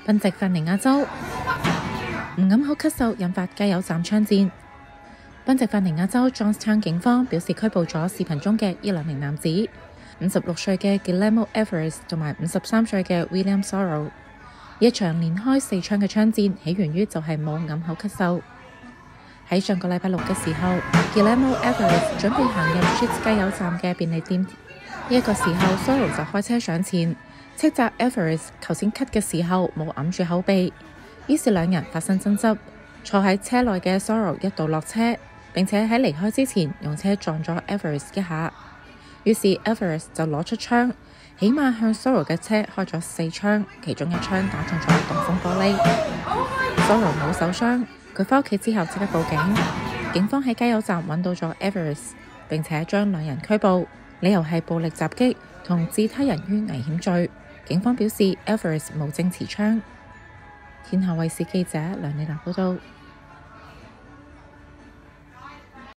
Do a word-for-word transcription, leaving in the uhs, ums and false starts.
賓夕法尼亞州唔揞口咳嗽引發加油站槍戰。賓夕法尼亞州 Johnstown 警方表示拘捕咗視頻中嘅依兩名男子，五十六歲嘅 Guillermo Alvarez 同埋五十三歲嘅 William Sorrell。一場連開四槍嘅槍戰起源於就係冇揞口咳嗽。喺上個禮拜六嘅時候 ，Guillermo Alvarez 準備行入 Sheetz 加油站嘅便利店，呢、這、一個時候 Sorrell 就開車上前，斥責 Alvarez 頭先咳嘅時候冇揞住口鼻，於是兩人發生爭執。坐喺車內嘅 Sorrell 一度落車，並且喺離開之前用車撞咗 Alvarez 一下，於是 Alvarez 就攞出槍，起碼向 Sorrell 嘅車開咗四槍，其中一槍打中咗擋風玻璃。Sorrell 冇受傷，佢返屋企之後即刻報警，警方喺加油站揾到咗 Alvarez， 並且將兩人拘捕，理由係暴力襲擊同置他人於危險罪。警方表示 Alvarez 無證持槍。天下衛視記者梁麗娜報道。